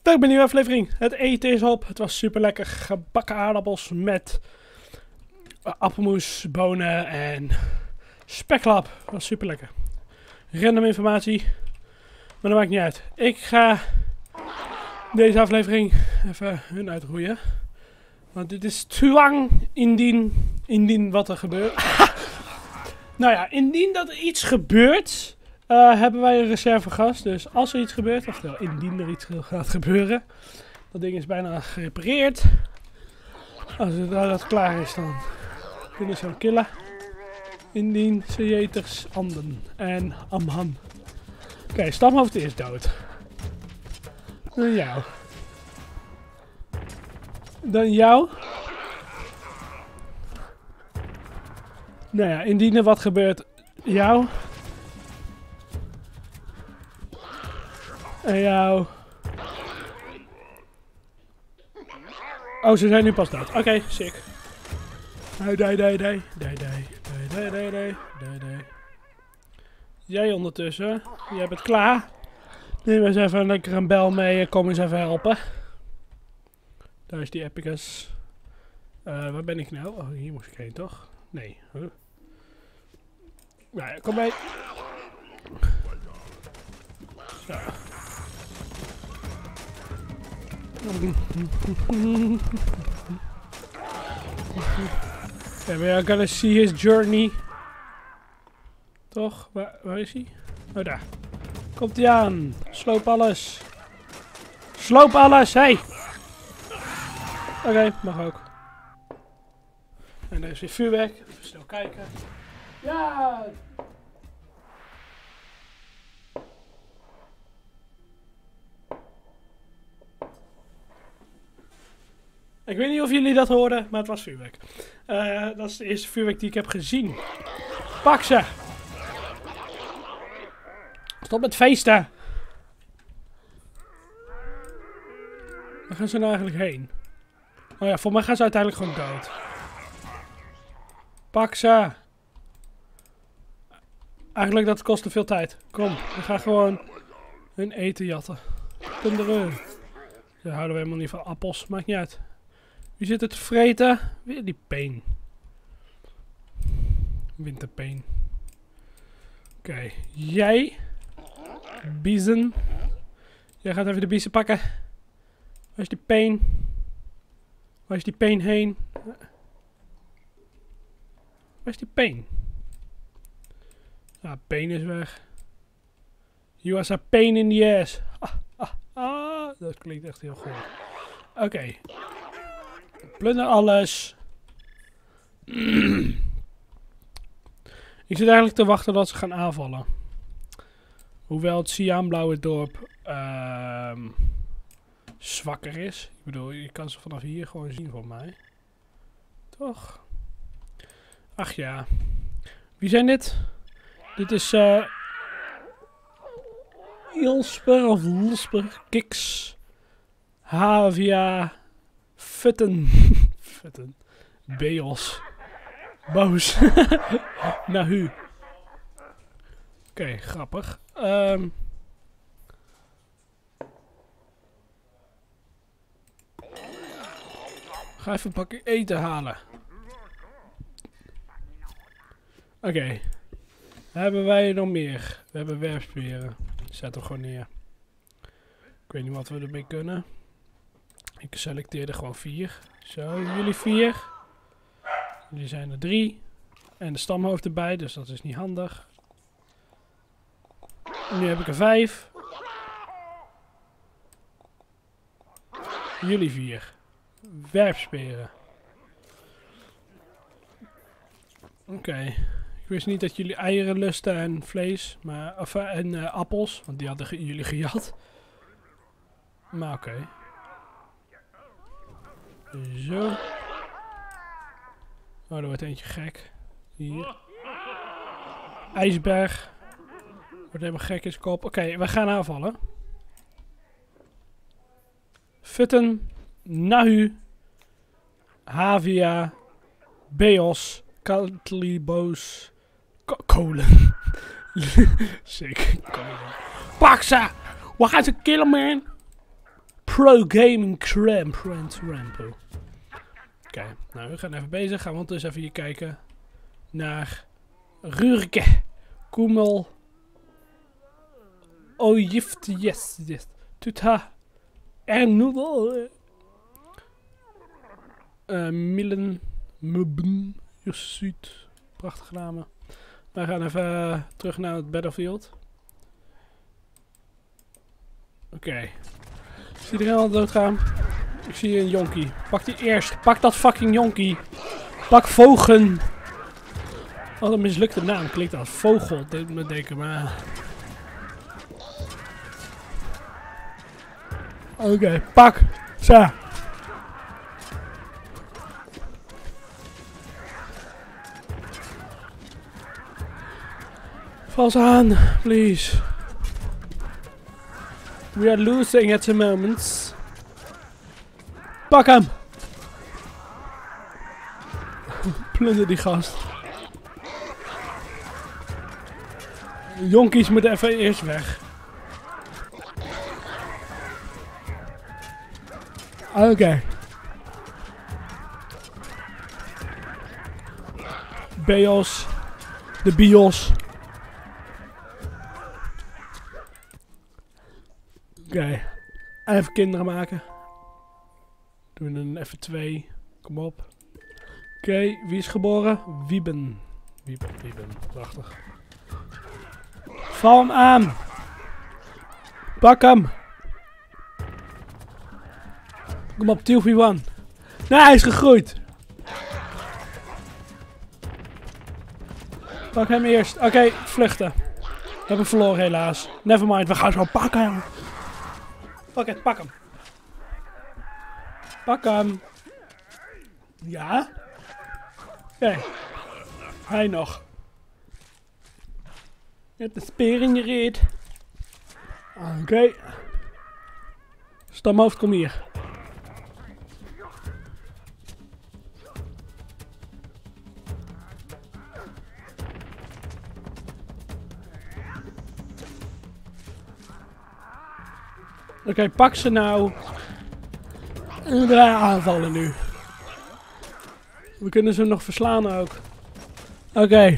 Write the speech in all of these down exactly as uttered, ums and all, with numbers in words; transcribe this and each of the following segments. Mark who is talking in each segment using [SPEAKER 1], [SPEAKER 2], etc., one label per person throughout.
[SPEAKER 1] Dag bij een nieuwe aflevering. Het eten is op. Het was super lekker. Gebakken aardappels met appelmoes, bonen en speklap. Dat was super lekker. Random informatie. Maar dat maakt niet uit. Ik ga deze aflevering even hun uitroeien. Want dit is te lang indien, indien wat er gebeurt. Nou ja, indien dat er iets gebeurt... Uh, hebben wij een reservegast, dus als er iets gebeurt, oftewel indien er iets gaat gebeuren, dat ding is bijna gerepareerd. Als het dat klaar is, dan kunnen ze hem killen. Indien ze jeters anden en amhan. Oké, okay, stamhoofd is dood. Dan jou. Dan jou. Nou ja, indien er wat gebeurt, jou. En jou. Oh, ze zijn nu pas dood. Oké, okay, sick. Dai, dai, dai, dai, dai, dai, dai, dai, dai, dai. Jij ondertussen. Jij bent klaar. Neem eens even lekker een bel mee. Kom eens even helpen. Daar is die Epicus. Uh, waar ben ik nou? Oh, hier moest ik heen, toch? Nee. Huh? Nou ja, kom mee. Zo. Yeah, we are gonna see his journey. Toch? Waar, waar is hij? Oh, daar. Komt hij aan. Sloop alles. Sloop alles, hey! Oké, okay, mag ook. En er is weer vuurwerk. Even snel kijken. Ja! Ik weet niet of jullie dat hoorden, maar het was vuurwerk. Uh, dat is de eerste vuurwerk die ik heb gezien. Pak ze! Stop met feesten! Waar gaan ze nou eigenlijk heen? Oh ja, voor mij gaan ze uiteindelijk gewoon dood. Pak ze! Eigenlijk dat kost te veel tijd. Kom, we gaan gewoon hun eten jatten. Kinderen. Ze houden we helemaal niet van appels, maakt niet uit. Wie zit het te vreten? Weer die peen. Winterpeen. Oké, okay. Jij. Biezen. Jij gaat even de biezen pakken. Waar is die peen? Waar is die peen heen? Waar is die peen? Ah, peen is weg. You was a pain in the ass. Ah, ah, ah. Dat klinkt echt heel goed. Oké. Okay. Plunder alles. Ik zit eigenlijk te wachten dat ze gaan aanvallen. Hoewel het cyaanblauwe dorp uh, zwakker is. Ik bedoel, je kan ze vanaf hier gewoon zien voor mij. Toch? Ach ja. Wie zijn dit? Dit is uh, Ilsper of Losper, Kiks, Havia, Futten, Futten, Beos, Boos, Nahu. Oké, okay, grappig. Um, ga even een pakje eten halen. Oké. Okay. Hebben wij nog meer? We hebben werpsperen. Zet hem gewoon neer. Ik weet niet wat we ermee kunnen. Ik selecteerde gewoon vier. Zo, jullie vier. Jullie zijn er drie. En de stamhoofd erbij, dus dat is niet handig. Nu heb ik er vijf. Jullie vier. Werpsperen. Oké. Okay. Ik wist niet dat jullie eieren lusten en vlees, maar, of, uh, en uh, appels, want die hadden ge jullie gejat. Maar oké. Okay. Zo. Oh, er wordt eentje gek. Hier. IJsberg. Wordt helemaal gek in zijn kop. Oké, okay, we gaan aanvallen. Futten. Nahu. Havia. Beos. Katlibos. Kolen. Sick. Kolen. Pak ze! We gaan ze killen, man! Pro Gaming Cramp Rampo. Oké, okay, nou we gaan even bezig. Gaan we ondertussen even hier kijken naar Rurke. Koemel. Oh, gift, yes, yes. Tuta. Ernoedel. Uh, Millen. Mubben. Jussuit. Prachtige namen. We gaan even uh, terug naar het battlefield. Oké. Okay. Ik zie iedereen al doodgaan. Ik zie een jonkie. Pak die eerst. Pak dat fucking jonkie. Pak Vogen. Wat een mislukte naam klinkt als vogel. Dit me denken, maar... Oké, okay, pak. Zo. Val ze aan, please. We are losing at the moment. Pak hem! Plunder die gast. Jonkies moeten even eerst weg. Oké. Okay. Bios. De bios. Oké. Okay. Even kinderen maken. Doen we een F twee. Kom op. Oké, okay. Wie is geboren? Wieben. Wieben, Wieben. Prachtig. Val hem aan. Pak hem. Kom op, two v one. Nee, hij is gegroeid. Pak hem eerst. Oké, okay, vluchten. We hebben verloren helaas. Nevermind, we gaan zo pakken. Pak het, pak hem. Pak hem. Ja. Oké. Okay. Hij nog. Je hebt de speer in je reet. Oké. Okay. Stamhoofd, kom hier. Oké, okay, pak ze nou. En we aanvallen nu. We kunnen ze nog verslaan ook. Oké. Okay.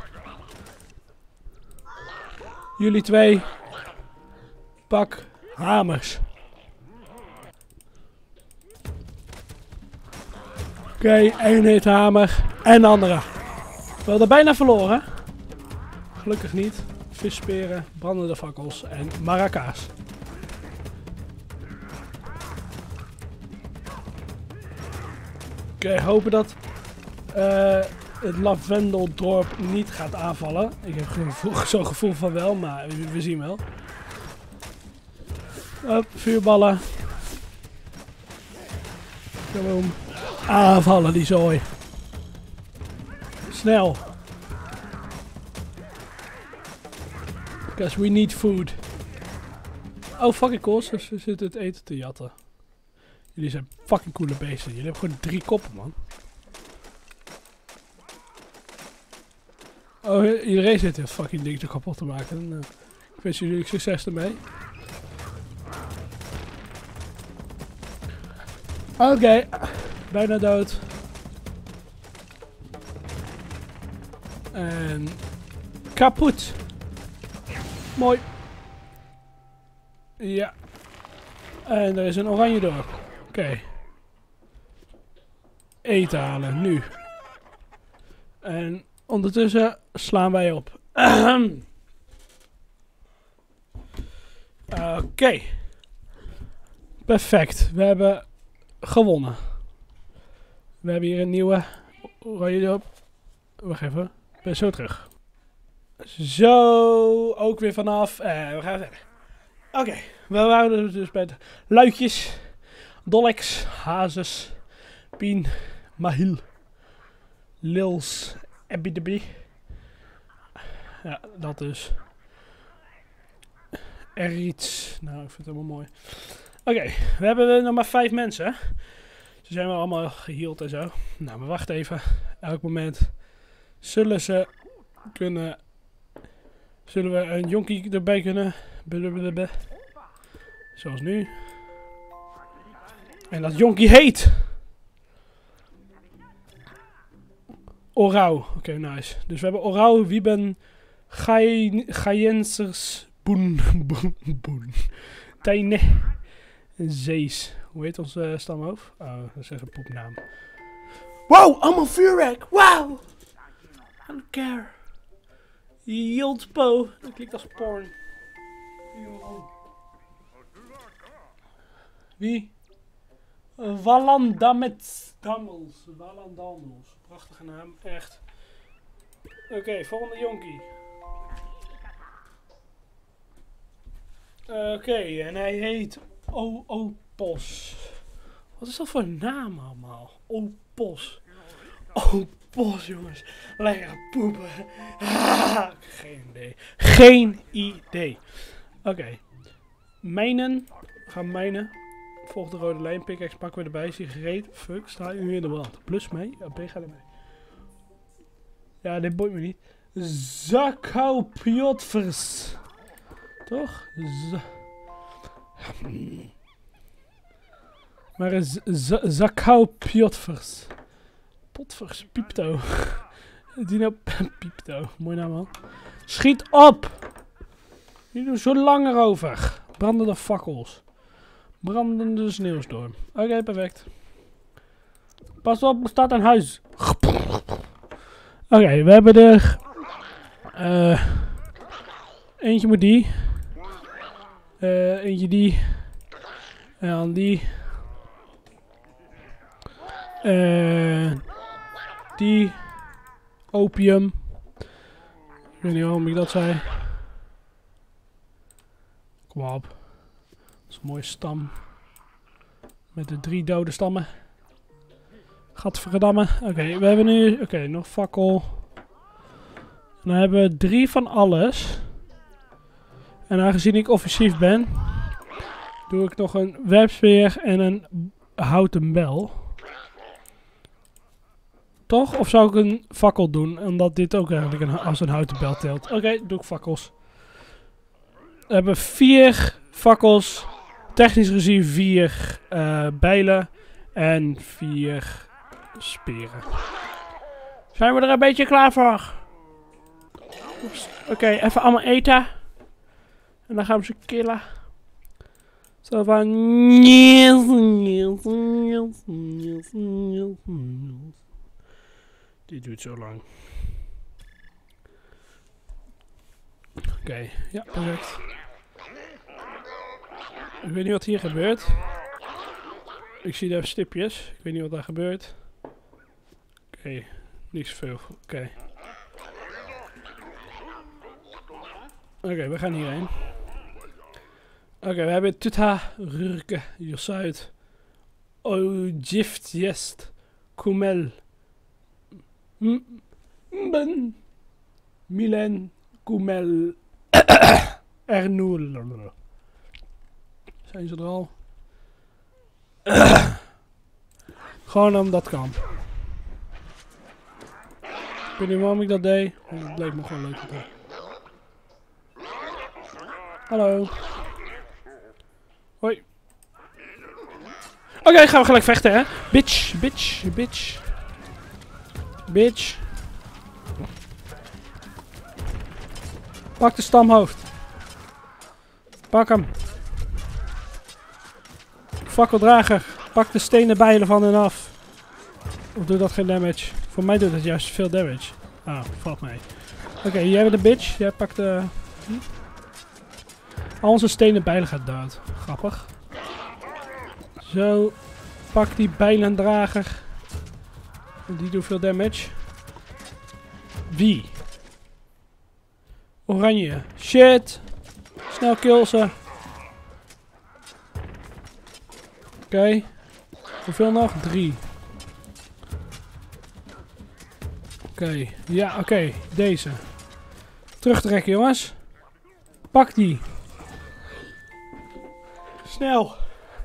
[SPEAKER 1] Jullie twee. Pak hamers. Oké, okay, één heet hamer. En de andere. We hadden bijna verloren. Gelukkig niet. Vissperen, brandende fakkels en maracas. Oké, okay, hopen dat uh, het Lavendeldorp niet gaat aanvallen. Ik heb zo'n gevoel van wel, maar we, we zien wel. Up, vuurballen. Gewoon aanvallen die zooi. Snel. Because we need food. Oh fucking cool, ze zitten het eten te jatten. Jullie zijn fucking coole beesten. Jullie hebben gewoon drie koppen, man. Oh, iedereen zit het fucking ding te kapot te maken. En, uh, ik wens jullie succes ermee. Oké. Okay. Bijna dood. En... kapot. Mooi. Ja. En er is een oranje dorp. Oké. Okay. Eten halen, nu. En ondertussen slaan wij op. Oké. Okay. Perfect. We hebben gewonnen. We hebben hier een nieuwe oranje dorp. Wacht even. Ik ben zo terug. Zo. Ook weer vanaf. En we gaan verder. Oké. Okay. We waren dus bij de luidjes. Dolleks, Hazes, Pien, Mahil, Lils, Ebidebi. Ja, dat dus. Erits. Nou, ik vind het helemaal mooi. Oké, okay, we hebben nog maar vijf mensen. Ze zijn wel allemaal geheeld en zo. Nou, maar wacht even. Elk moment zullen ze kunnen... Zullen we een jonkie erbij kunnen? Blablabla. Zoals nu. En dat jonkie heet... Orau. Oké, okay, nice. Dus we hebben Orau, Wieben, Gaiensers, Boen, Boen, Boen, Tijne, Zees. Hoe heet ons uh, stamhoofd? Oh, dat is echt een poepnaam. Wow, allemaal vuurwerk. Wow. I don't care. Yildpo. Dat klinkt als porn. Wie? Wallandamets Dammels. Wallandamels. Prachtige naam, echt. Oké, okay, volgende jonkie. Oké, okay, en hij heet O Opos. Wat is dat voor een naam allemaal? Opos. Opos, jongens. Lekker poepen. Ah, geen idee. Geen idee. Oké. Okay. Mijnen. We gaan mijnen. Volg de rode lijn. Pickaxe pakken we erbij. Sigaret. Fuck. Sta je nu in de brand. Plus mee. Ja, B ga ermee. Ja, dit boeit me niet. Zakaupiotfers. Toch? Z maar is Zakaupiotfers. Potvers. Piepto. Dino Piepto. Mooi naam man. Schiet op! Jullie doen zo lang erover. Brandende fakkels. Brandende sneeuwstorm. Oké, okay, perfect. Pas op, er staat een huis. Oké, okay, we hebben er... Uh, eentje moet die. Uh, eentje die. En dan die. Uh, die. Opium. Ik weet niet waarom ik dat zei. Kom op. Dat is een mooie stam. Met de drie dode stammen. Gadverdamme. Oké, okay, we hebben nu... Oké, okay, nog fakkel. En dan hebben we drie van alles. En aangezien ik offensief ben... doe ik nog een webspeer en een houten bel. Toch? Of zou ik een fakkel doen? Omdat dit ook eigenlijk een, als een houten bel telt. Oké, okay, doe ik fakkels. We hebben vier fakkels. Technisch gezien vier uh, bijlen. En vier speren. Zijn we er een beetje klaar voor? Oké, okay, even allemaal eten. En dan gaan we ze killen. Zo van... Dit duurt zo lang. Oké, okay, ja, perfect. Ik weet niet wat hier gebeurt. Ik zie daar stipjes. Ik weet niet wat daar gebeurt. Oké, okay, niet zoveel. Oké. Okay. Oké, okay, we gaan hierheen. Oké, okay, we hebben Tuta, Rurke, Josuit, Ojift, Jest, Kumel, Mben, Milen, Kumel, Ernoel. Zijn ze er al? Gewoon omdat dat kan. Ik weet niet waarom ik dat deed. Het leek me gewoon leuk te doen. Hallo. Hoi. Oké, okay, gaan we gelijk vechten, hè? Bitch, bitch, bitch. Bitch. Pak de stamhoofd. Pak hem. Fakkeldrager. Pak de stenen bijlen van hen af. Of doet dat geen damage? Voor mij doet het juist veel damage. Ah, valt mee. Oké, okay, jij bent de bitch. Jij pakt de... Hm? Al onze stenen bijlen gaat dood. Grappig. Zo. Pak die bijlendrager. Die doet veel damage. Wie? Oranje. Shit. Snel kill ze. Oké. Okay. Hoeveel nog? Drie. Oké. Okay. Ja, oké. Okay. Deze. Terugtrekken, jongens. Pak die. Snel.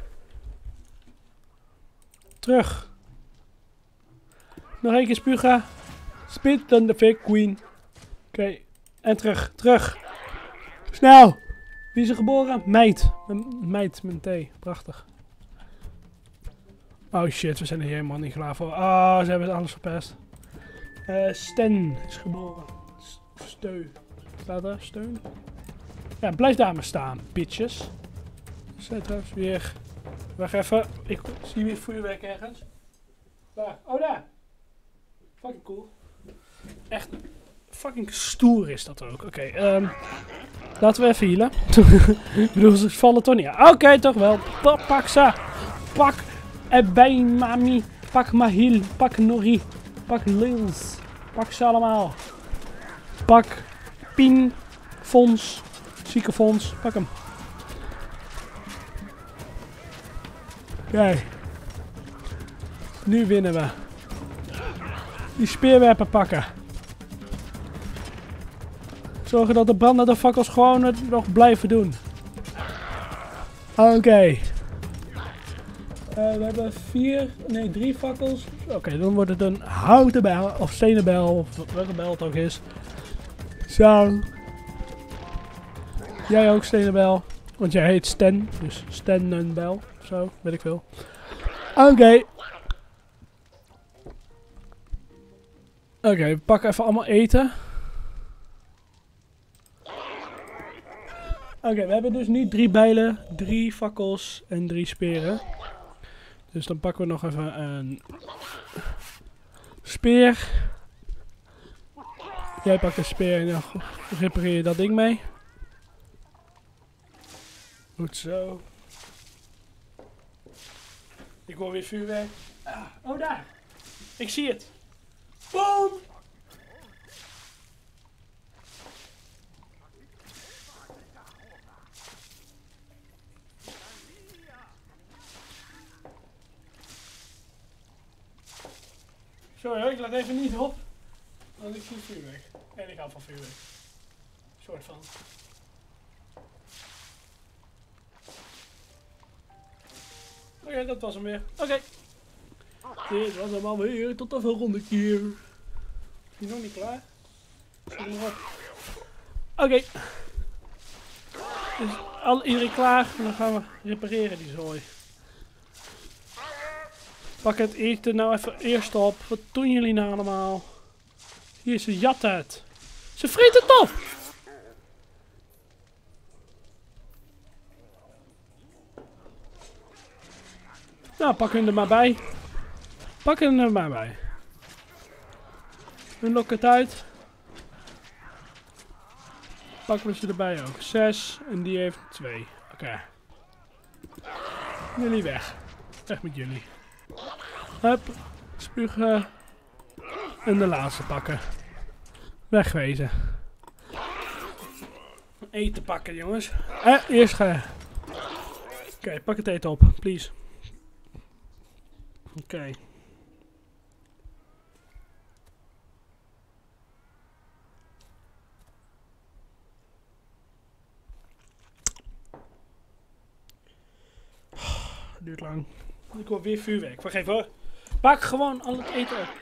[SPEAKER 1] Terug. Nog één keer spugen. Spit dan de fake queen. Oké. Okay. En terug. Terug. Snel. Wie is er geboren? Meid. M meid met een T. Prachtig. Oh shit, we zijn er helemaal niet klaar voor. Ah, oh, ze hebben alles verpest. Uh, Sten is geboren. Steun. Staat er? Steun? Ja, blijf daar maar staan, bitches. Zet trouwens weer. Wacht even. Ik zie weer vuurwerk ergens. Waar? Oh, daar. Fucking cool. Echt fucking stoer is dat ook. Oké, okay, um, laten we even healen. Ik bedoel, ze vallen toch niet aan. Oké, okay, toch wel. Pa pak ze. Pak. Erbij, mami. Pak Mahil. Pak Nori. Pak Lils. Pak ze allemaal. Pak Pien. Fons. Ziekenfonds. Pak hem. Kijk. Nu winnen we. Die speerwerpen pakken. Zorgen dat de brandende fakkels gewoon het nog blijven doen. Oké. Okay. Uh, we hebben vier, nee drie fakkels. Oké, okay, dan wordt het een houten bijl of stenen bijl, of welke bijl het ook is. Zo. Jij ook stenen bijl, want jij heet Sten, dus stenenbijl, zo, weet ik veel. Oké. Okay. Oké, okay, we pakken even allemaal eten. Oké, okay, we hebben dus nu drie bijlen, drie fakkels en drie speren. Dus dan pakken we nog even een speer. Jij pakt een speer en dan repareer je dat ding mee. Goed zo. Ik hoor weer vuurwerk. Ah, oh daar. Ik zie het. Boom! Sorry hoor, ik laat even niet op. Want ik zie vuurwerk. En ik hou van vuurwerk. Soort van. Oké, okay, dat was hem weer. Oké. Okay. Dit was hem alweer. Tot de volgende keer. Is hij nog niet klaar? Zet hem nog op. Oké. Okay. Is al, iedereen klaar? Dan gaan we repareren die zooi. Pak het eten nou even eerst op. Wat doen jullie nou allemaal? Hier, ze jatten het. Ze vreten het op! Nou, pak hun er maar bij. Pak hun er maar bij. Hun lok het uit. Pakken we ze erbij ook. Zes en die heeft twee. Oké. Okay. Jullie weg. Weg met jullie. Hup. Spugen. En de laatste pakken. Wegwezen. Eten pakken, jongens. Eh, eerst ga je. Oké, okay, pak het eten op, please. Oké. Okay. Duurt lang. Ik hoor weer vuurwerk. Wacht even hoor. Pak gewoon al het eten op.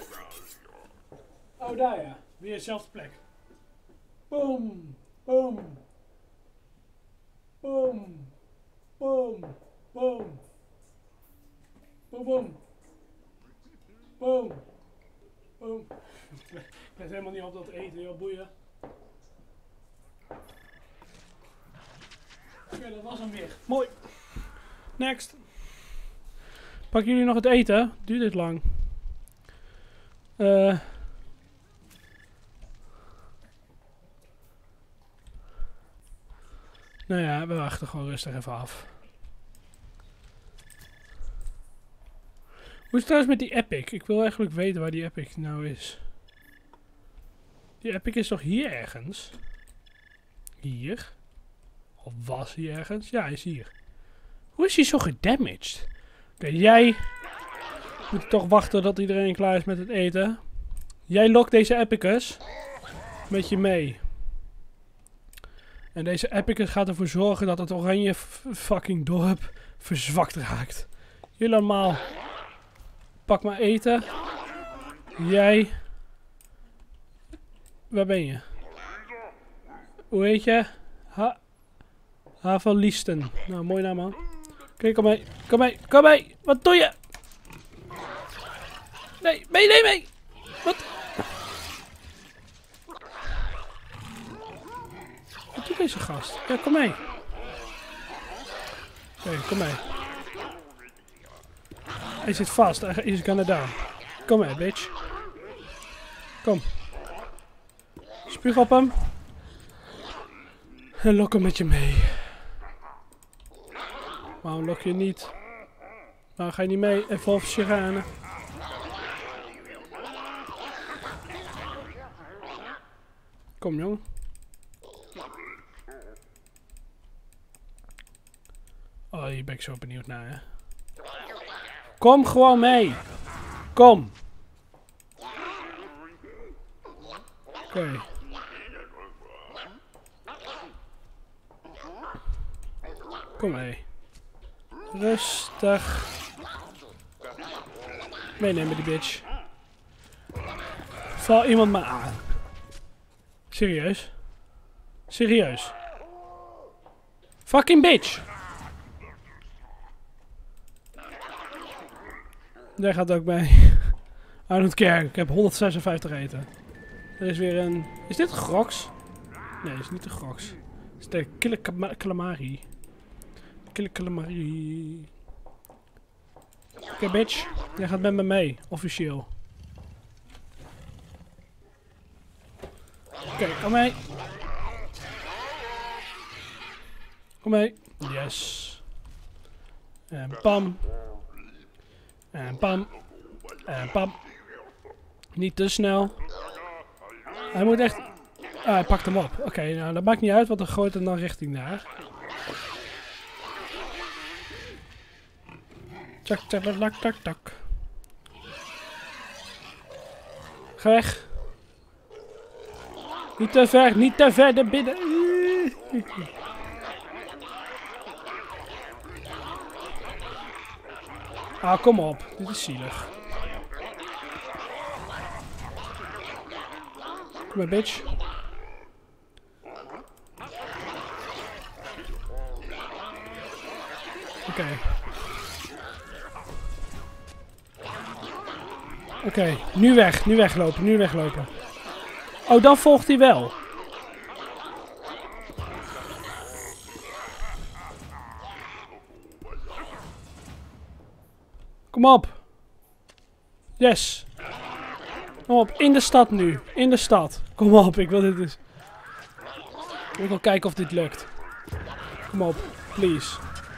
[SPEAKER 1] Oh, daar ja. Weer dezelfde plek. Boom. Boom. Boom. Boom. Boom. Boom, boom. Boom. Boom. Ik let helemaal niet op dat eten, joh, boeien. Oké, okay, dat was hem weer. Mooi. Next. Pakken jullie nog het eten? Duurt dit lang? Uh. Nou ja, we wachten gewoon rustig even af. Hoe is het trouwens met die Epic? Ik wil eigenlijk weten waar die Epic nou is. Die Epic is toch hier ergens? Hier? Of was hij ergens? Ja, hij is hier. Hoe is hij zo gedamaged? Oké, okay, jij moet toch wachten tot iedereen klaar is met het eten. Jij lokt deze Epicus met je mee. En deze Epicus gaat ervoor zorgen dat het oranje fucking dorp verzwakt raakt. Jullie allemaal. Pak maar eten. Jij. Waar ben je? Hoe heet je? Ha Haveliesten. Nou, mooi naam man. Oké, okay, kom mee. Kom mee. Kom mee. Wat doe je? Nee, mee, nee, mee! Wat? Wat doet deze gast? Ja, kom mee. Oké, okay, kom mee. Hij zit vast. Hij is gonna down. Kom mee, bitch. Kom. Spuug op hem. En lok hem met je mee. Waarom lok je niet? Waarom ga je niet mee? Evolve Sirene. Kom, jongen. Oh, hier ben ik zo benieuwd naar, hè. Kom gewoon mee. Kom. Oké. Okay. Kom mee. Rustig. Meenemen die bitch. Val iemand maar aan. Serieus? Serieus? Fucking bitch! Daar gaat ook bij. I don't care. Ik heb honderdzesenvijftig eten. Er is weer een... Is dit een Grox? Nee, het is niet een Grox. Het is de Killer Calamari. Killer Calamari. Oké, okay, bitch. Jij gaat met me mee. Officieel. Oké, okay, kom mee. Kom mee. Yes. En pam. En pam. En pam. Niet te snel. Hij moet echt... Ah, hij pakt hem op. Oké, okay, nou dat maakt niet uit, want dan gooit hem dan richting daar. Tjak, tjak, tjak, tjak, tjak. Ga weg. Niet te ver, niet te ver naar binnen. Ah, kom op. Dit is zielig. Kom maar, bitch. Oké. Okay. Oké, okay, nu weg, nu weglopen, nu weglopen. Oh, dan volgt hij wel. Kom op. Yes. Kom op, in de stad nu. In de stad. Kom op, ik wil dit dus. Ik wil wel kijken of dit lukt. Kom op, please.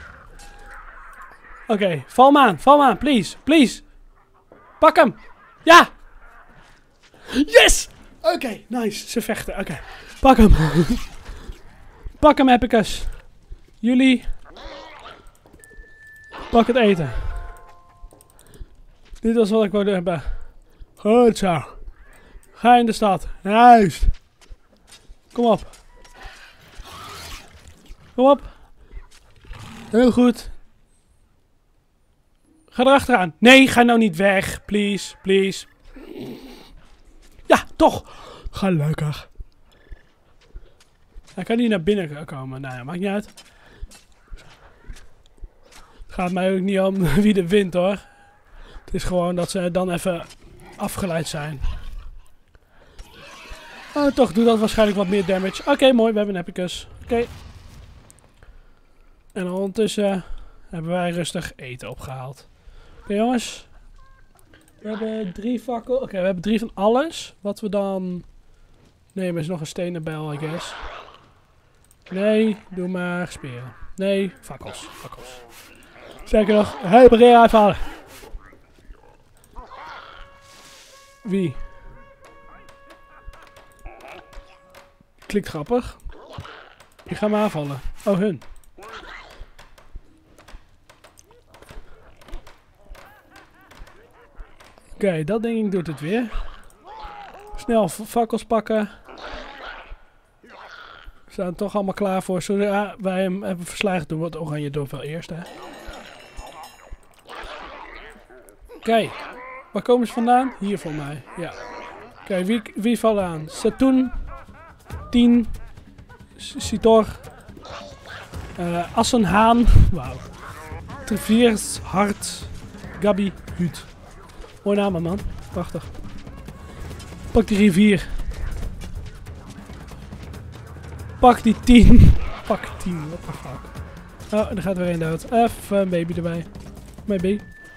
[SPEAKER 1] Oké, okay, val hem aan, val hem aan, please, please. Pak hem. Ja. Yes. Oké, okay, nice. Ze vechten, oké. Okay. Pak hem. Pak hem, Epicus. Jullie. Pak het eten. Dit was wat ik wilde hebben. Goed zo. Ga in de stad. Juist. Kom op. Kom op. Heel goed. Ga erachteraan. Nee, ga nou niet weg. Please, please. Ja, toch. Gelukkig. Hij kan niet naar binnen komen. Nou ja, maakt niet uit. Het gaat mij ook niet om wie er wint hoor. Het is gewoon dat ze dan even afgeleid zijn. Oh, toch doet dat waarschijnlijk wat meer damage. Oké, okay, mooi. We hebben een Epicus. Oké. Okay. En ondertussen hebben wij rustig eten opgehaald. Oké okay, jongens. We hebben drie fakkel. Oké, okay, we hebben drie van alles. Wat we dan... Nee, maar er is nog een stenen bijl, I guess. Nee, doe maar speren. Nee, fakkels. Fakkels. Zeker nog. Hey, Berea uitvallen. Wie? Klinkt grappig. Die gaan me aanvallen. Oh, hun. Oké, okay, dat denk ik doet het weer. Snel fakkels pakken. We staan toch allemaal klaar voor. Zodra wij hem hebben verslagen, doen we het oranje dorp wel eerst, hè. Oké. Okay. Waar komen ze vandaan? Hier voor mij. Ja. Oké, okay, wie, wie valt aan? Satoon. Tien. Sitor. Uh, Assenhaan. Wauw. Treviers. Hart. Gabi. Huut. Mooi naam, man. Prachtig. Pak die rivier. Pak die tien. Pak tien, what the fuck. Oh, en er gaat weer een dood. Even een baby erbij. Baby.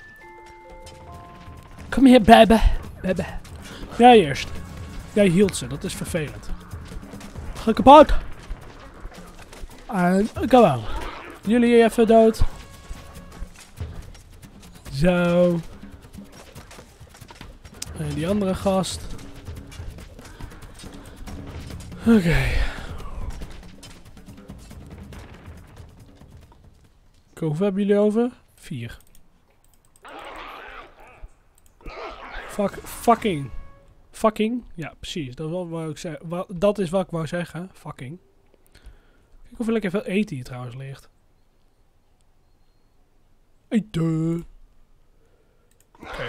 [SPEAKER 1] Kom hier, baby. Baby. Jij eerst. Jij hield ze, dat is vervelend. Ga kapot. En kom aan. Jullie even dood. Zo. En die andere gast. Oké. Okay. Hoeveel hebben jullie over? Vier. Fuck, fucking. Fucking. Ja, precies. Dat is, wat wou ik zeggen. Wat, dat is wat ik wou zeggen. Fucking. Kijk hoeveel lekker veel eten hier trouwens ligt. Eten. Oké. Okay.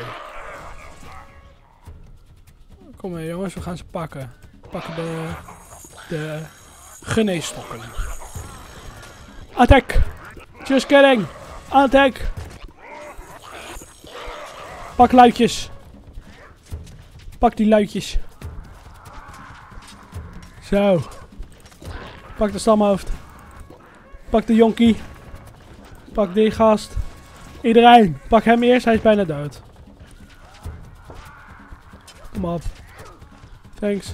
[SPEAKER 1] Kom maar jongens, we gaan ze pakken. We pakken de, de geneesstokken. Attack! Just kidding! Attack! Pak luidjes. Pak die luidjes. Zo. Pak de stamhoofd. Pak de jonkie. Pak die gast. Iedereen. Pak hem eerst, hij is bijna dood. Kom op. Thanks.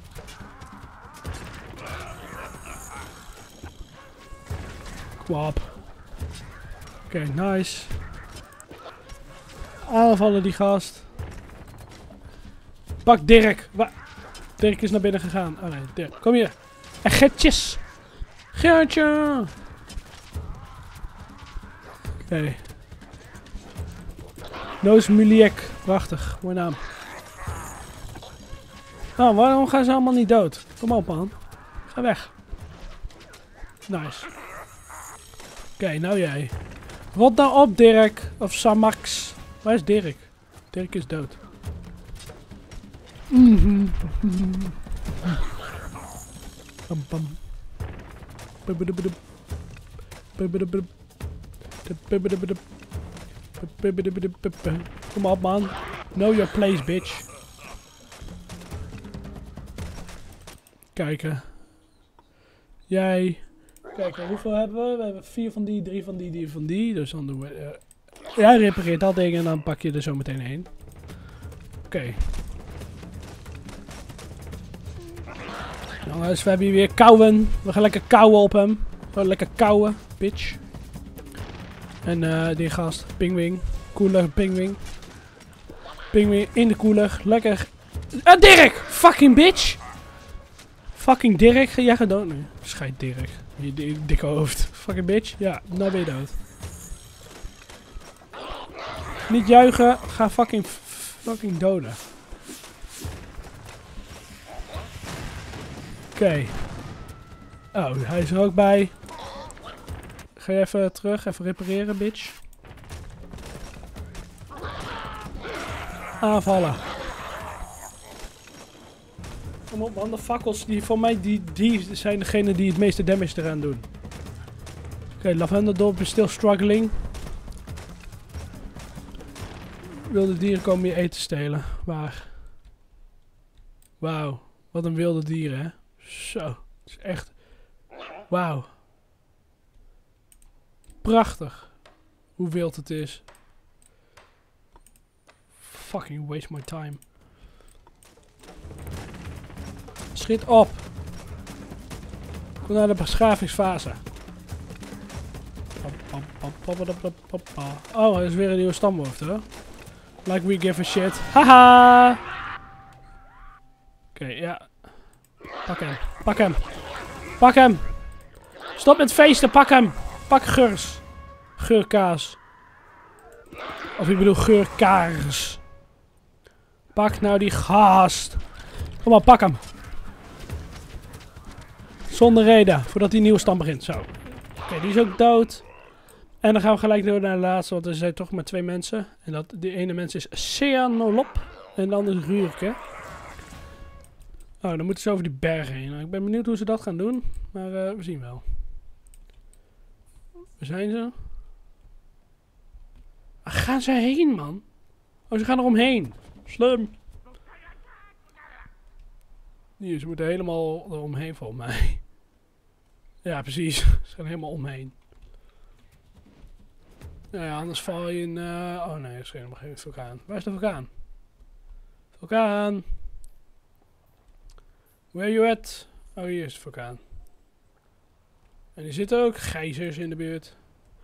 [SPEAKER 1] Kom op. Oké, okay, nice. Aanvallen die gast. Pak Dirk. Wa Dirk is naar binnen gegaan. Oh nee, Dirk. Kom hier. En Gertjes. Gertje. Oké. Okay. Noos Muliek. Prachtig. Mooi naam. Oh, waarom gaan ze allemaal niet dood? Kom op, man. Ga weg. Nice. Oké, okay, nou jij. Rot nou op, Dirk. Of Samax. Waar is Dirk? Dirk is dood. Mm-hmm. Bam, bam. Kom op, man. Know your place, bitch. Kijken. Jij. Kijken, hoeveel hebben we? We hebben vier van die, drie van die, drie van die. Dus dan doen we... Uh, jij repareert dat ding en dan pak je er zo meteen heen. Oké. Okay. Jongens, we hebben hier weer kauwen. We gaan lekker kauwen op hem. Gewoon lekker kauwen, bitch. En uh, die gast, pingwing. Koeler, pingwing. Pingwing in de koeler. Lekker. Uh, Dirk! Fucking bitch! Fucking Dirk, jij gaat dood nu. Scheid Dirk. Je dikke hoofd. Fucking bitch. Ja, nou ben je dood. Niet juichen, ga fucking fucking doden. Oké. Okay. Oh, hij is er ook bij. Ga je even terug, even repareren, bitch. Aanvallen. Kom op man, de fakkels die voor mij die, die zijn degene die het meeste damage eraan doen. Oké, okay, Lavenderdorp is still struggling. Wilde dieren komen je eten stelen. Waar? Wauw, wat een wilde dier hè. Zo, het is echt... Wauw. Prachtig. Hoe wild het is. Fucking waste my time. Schiet op. Kom naar de beschavingsfase. Oh, er is weer een nieuwe stamhoofd, hè? Like we give a shit. Haha! Oké, okay, ja. Pak hem. Pak hem. Pak hem. Stop met feesten. Pak hem. Pak geurs. Geurkaas. Of ik bedoel geurkaars. Pak nou die gast. Kom op, pak hem. Zonder reden. Voordat die nieuwe stam begint. Zo. Oké, okay, die is ook dood. En dan gaan we gelijk door naar de laatste. Want er zijn toch maar twee mensen. En dat, die ene mens is Ceanolop. En de andere is Ruurke. Oh, dan moeten ze over die bergen heen. Ik ben benieuwd hoe ze dat gaan doen. Maar uh, we zien wel. Waar zijn ze? Waar gaan ze heen, man? Oh, ze gaan er omheen. Slim. Hier, ze moeten helemaal eromheen volgens mij. Ja, precies. Ze gaan helemaal omheen. Nou ja, anders val je in... Uh... Oh nee, er is helemaal geen vulkaan. Waar is de vulkaan? Vulkaan! Where you at? Oh, hier is de vulkaan. En er zitten ook gijzers in de buurt.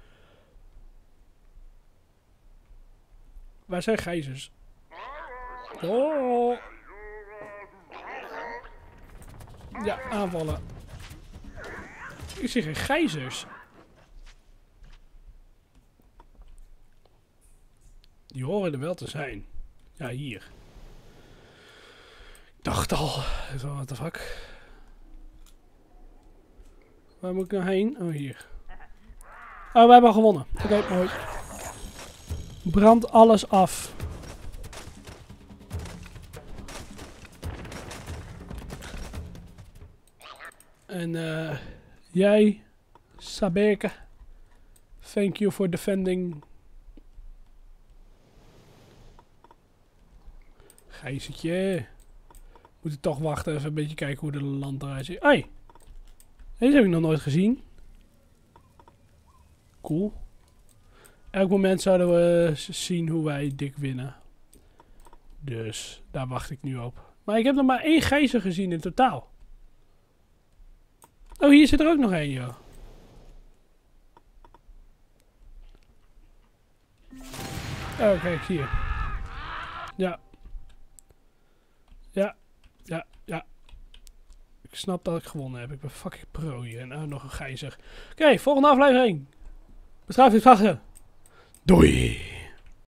[SPEAKER 1] Waar zijn gijzers? Oh! Ja, aanvallen. Ik zie geen gijzers. Die horen er wel te zijn. Ja, hier. Ik dacht al. What the fuck? Waar moet ik nou heen? Oh, hier. Oh, we hebben gewonnen. Oké, okay, mooi. Brand alles af. En uh, jij, Sabeke, thank you for defending. Gijzertje. Moet ik toch wachten, even een beetje kijken hoe de land eruit ziet. Hey, deze heb ik nog nooit gezien. Cool. Elk moment zouden we zien hoe wij dik winnen. Dus daar wacht ik nu op. Maar ik heb nog maar één gijzer gezien in totaal. Oh, hier zit er ook nog één, joh. Oh, kijk hier. Ja. Ja. Ja. Ja. Ik snap dat ik gewonnen heb. Ik ben fucking pro hier. En nou nog een gijzer. Oké, okay, volgende aflevering. Bestraft dit wachten. Doei.